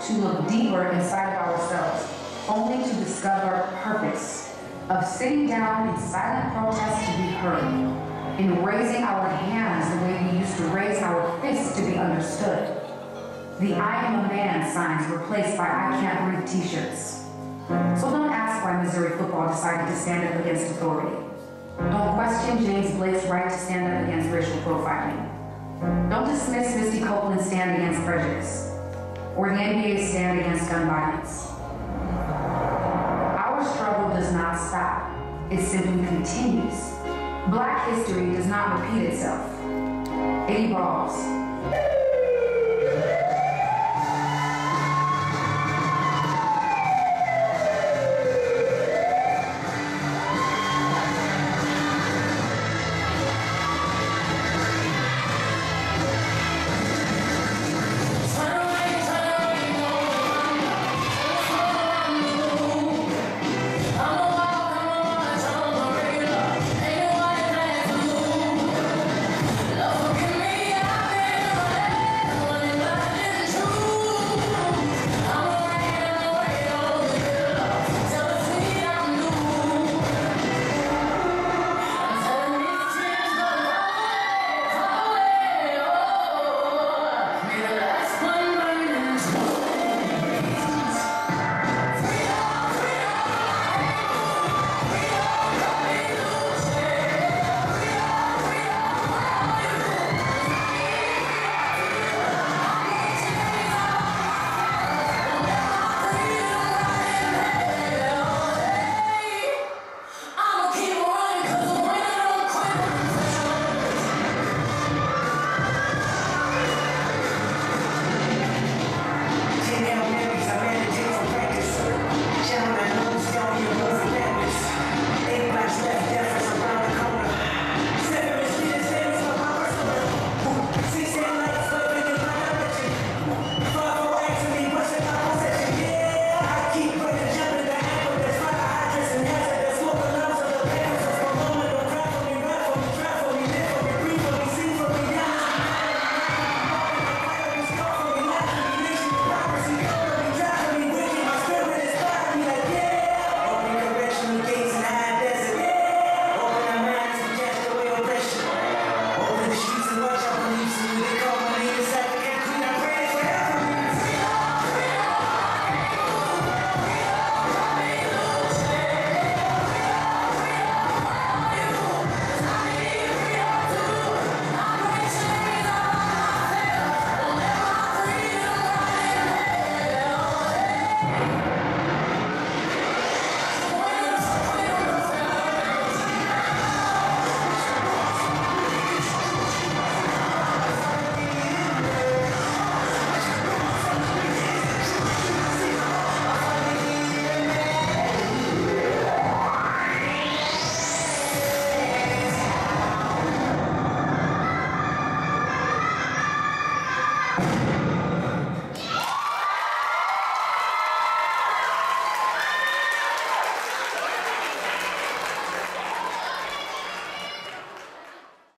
to look deeper inside of ourselves, only to discover purpose, of sitting down in silent protest to be heard, in raising our hands the way we used to raise our fists to be understood. The I am a man signs replaced by I can't breathe t-shirts. So don't ask why Missouri football decided to stand up against authority. Don't question James Blake's right to stand up against racial profiling. Don't dismiss Misty Copeland's stand against prejudice, or the NBA's stand against gun violence. Our struggle does not stop. It simply continues. Black history does not repeat itself. It evolves.